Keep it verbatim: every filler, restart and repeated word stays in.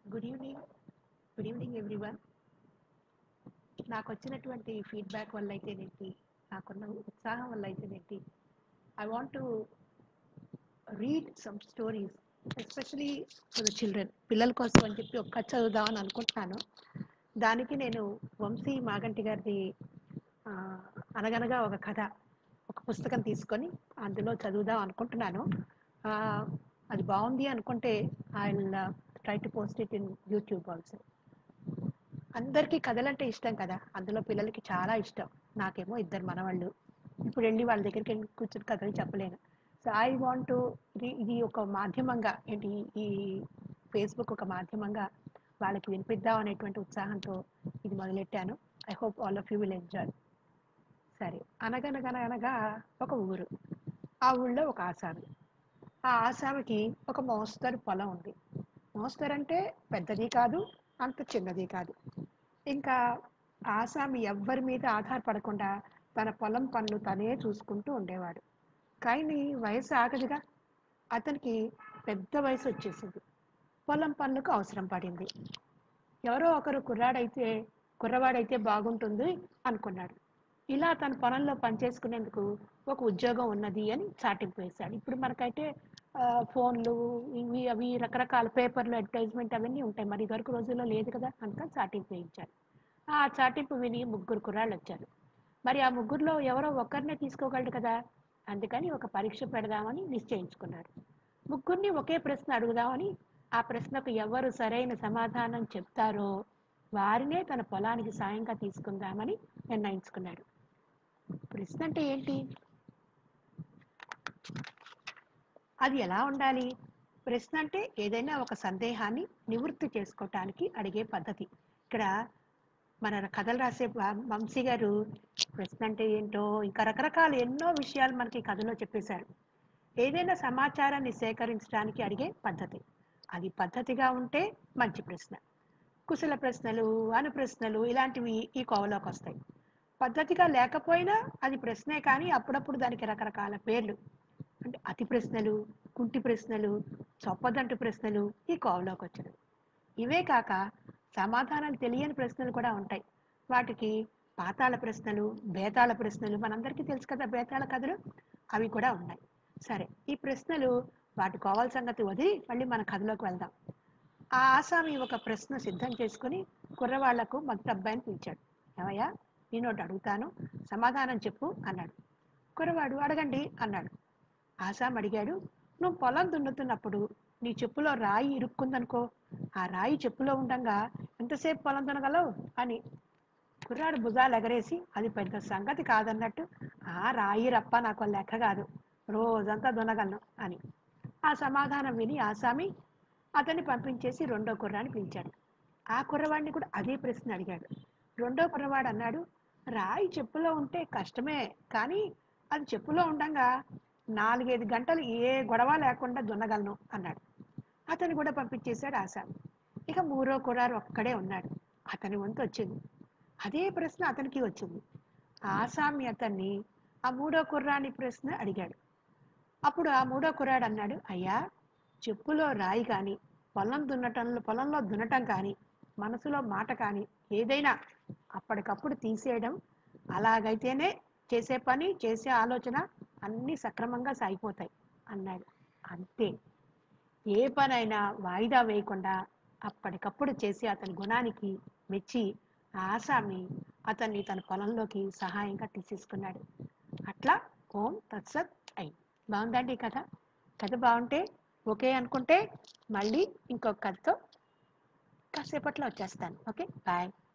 Good evening good evening everyone. నాకు వచ్చినటువంటి feedback వల్ల అయితేనేంటి, నాకున్న ఉత్సాహం వల్ల అయితేనేంటి, I want to read some stories especially for the children, పిల్లల కోసం అని చెప్పి ఒక కథ చదువుదామని అనుకుంటున్నాను. దానికి నేను వంశీ మాగంటి గారిది ఆ, అనగనగా ఒక కథ, ఒక పుస్తకం తీసుకొని అందులో చదువుదాం అనుకుంటున్నాను. ఆ, అది బాగుంది అనుకుంటే I will try to post it in YouTube also. అందరికీ కథలంటే ఇష్టం కదా, అందులో పిల్లలకి చాలా ఇష్టం. నాకేమో ఇద్దరు మనవాళ్ళు, ఇప్పుడు వెళ్ళి వాళ్ళ దగ్గరికి వెళ్ళి కూర్చొని కథలు చెప్పలేను. సో ఐ వాంట్ టు, ఇది ఇది ఒక మాధ్యమంగా ఏంటి, ఈ ఫేస్బుక్ ఒక మాధ్యమంగా వాళ్ళకి వినిపిద్దాం అనేటువంటి ఉత్సాహంతో ఇది మొదలెట్టాను. I hope all of you will enjoy. సరే, అనగనగనగనగా ఒక ఊరు. ఆ ఊళ్ళో ఒక ఆసామి. ఆ ఆసామికి ఒక మోస్తరు పొలం ఉంది. మోస్తరు అంటే పెద్దది కాదు, అంత చిన్నది కాదు. ఇంకా ఆసామి ఎవ్వరి మీద ఆధారపడకుండా తన పొలం పనులు తనే చూసుకుంటూ ఉండేవాడు. కానీ వయసు ఆగదుగా, అతనికి పెద్ద వయసు వచ్చేసింది. పొలం పనులకు అవసరం పడింది. ఎవరో ఒకరు కుర్రాడైతే కుర్రవాడైతే బాగుంటుంది అనుకున్నాడు. ఇలా తన పొలంలో పనిచేసుకునేందుకు ఒక ఉద్యోగం ఉన్నది అని చాటింపు వేశాడు. ఇప్పుడు మనకైతే ఆ, ఫోన్లు ఇవి అవి రకరకాల పేపర్లు అడ్వర్టైజ్మెంట్ అవన్నీ ఉంటాయి. మరి ఇదివరకు రోజుల్లో లేదు కదా, అందుకని చాటింపు వేయించాడు. ఆ చాటింపు విని ముగ్గురు కుర్రాళ్ళు వచ్చారు. మరి ఆ ముగ్గురులో ఎవరో ఒక్కరినే తీసుకోగలడు కదా, అందుకని ఒక పరీక్ష పెడదామని నిశ్చయించుకున్నాడు. ముగ్గురిని ఒకే ప్రశ్న అడుగుదామని, ఆ ప్రశ్నకు ఎవరు సరైన సమాధానం చెప్తారో వారినే తన పొలానికి సాయంగా తీసుకుందామని నిర్ణయించుకున్నాడు. ప్రశ్న అంటే ఏంటి, అది ఎలా ఉండాలి? ప్రశ్న అంటే ఏదైనా ఒక సందేహాన్ని నివృత్తి చేసుకోవటానికి అడిగే పద్ధతి. ఇక్కడ మన కథలు రాసే వ- వంశీ గారు ప్రశ్న అంటే ఏంటో ఇంకా రకరకాల ఎన్నో విషయాలు మనకి కథలో చెప్పేశారు. ఏదైనా సమాచారాన్ని సేకరించడానికి అడిగే పద్ధతి, అది పద్ధతిగా ఉంటే మంచి ప్రశ్న. కుశల ప్రశ్నలు, అను ప్రశ్నలు ఇలాంటివి ఈ కోవలోకి వస్తాయి. పద్ధతిగా లేకపోయినా అది ప్రశ్నే, కానీ అప్పుడప్పుడు దానికి రకరకాల పేర్లు, అంటే అతి ప్రశ్నలు, కుంటి ప్రశ్నలు, చొప్పదంటు ప్రశ్నలు ఈ కోవలోకి వచ్చినవి. ఇవే కాక సమాధానాలు తెలియని ప్రశ్నలు కూడా ఉంటాయి. వాటికి పాతాళ ప్రశ్నలు, బేతాళ ప్రశ్నలు, మనందరికీ తెలుసు కదా బేతాళ కథలు, అవి కూడా ఉన్నాయి. సరే, ఈ ప్రశ్నలు వాటి కోవల సంగతి వదిలి మళ్ళీ మన కథలోకి వెళ్దాం. ఆ ఆసామి ఒక ప్రశ్న సిద్ధం చేసుకుని కుర్రవాళ్లకు మొదటి అబ్బాయిని పిలిచాడు. ఏమయ్యా, నేను ఒకటి అడుగుతాను, సమాధానం చెప్పు అన్నాడు. కుర్రవాడు అడగండి అన్నాడు. ఆసాం అడిగాడు, నువ్వు పొలం దున్నుతున్నప్పుడు నీ చెప్పులో రాయి ఇరుక్కుందనుకో, ఆ రాయి చెప్పులో ఉండంగా ఎంతసేపు పొలం దున్నగలవు అని. కుర్రాడు భుజాలు ఎగరేసి అది పెద్ద సంగతి కాదన్నట్టు, ఆ రాయి రప్ప నాకు లెక్క కాదు, రోజంతా దున్నగలను అని. ఆ సమాధానం విని ఆసామి అతన్ని పంపించేసి రెండో కుర్రాన్ని పిలిచాడు. ఆ కుర్రవాడిని కూడా అదే ప్రశ్న అడిగాడు. రెండో కుర్రవాడు అన్నాడు, రాయి చెప్పులో ఉంటే కష్టమే, కానీ అది చెప్పులో ఉండంగా నాలుగైదు గంటలు ఏ గొడవ లేకుండా దున్నగలను అన్నాడు. అతను కూడా పంపించేశాడు ఆసామి. ఇక మూడో కుర్రాడు ఒక్కడే ఉన్నాడు. అతని వంతు వచ్చింది. అదే ప్రశ్న అతనికి వచ్చింది. ఆసామి అతన్ని ఆ మూడో కుర్రాని ప్రశ్న అడిగాడు. అప్పుడు ఆ మూడో కుర్రాడు అన్నాడు, అయ్యా, చెప్పులో రాయి కానీ, పొలం దున్నటంలో పొలంలో దున్నటం కానీ, మనసులో మాట కానీ ఏదైనా అప్పటికప్పుడు తీసేయడం, అలాగైతేనే చేసే పని చేసే ఆలోచన అన్నీ సక్రమంగా సాగిపోతాయి అన్నాడు. అంతే, ఏ పనైనా వాయిదా వేయకుండా అప్పటికప్పుడు చేసి అతని గుణానికి మెచ్చి ఆసామి అతన్ని తన పొలంలోకి సహాయంగా తీసేసుకున్నాడు. అట్లా ఓం తత్సత్ అయింది. బాగుందండి ఈ కథ. కథ బాగుంటే ఓకే అనుకుంటే మళ్ళీ ఇంకొక కథతో కాసేపట్లో వచ్చేస్తాను. Okay, bye.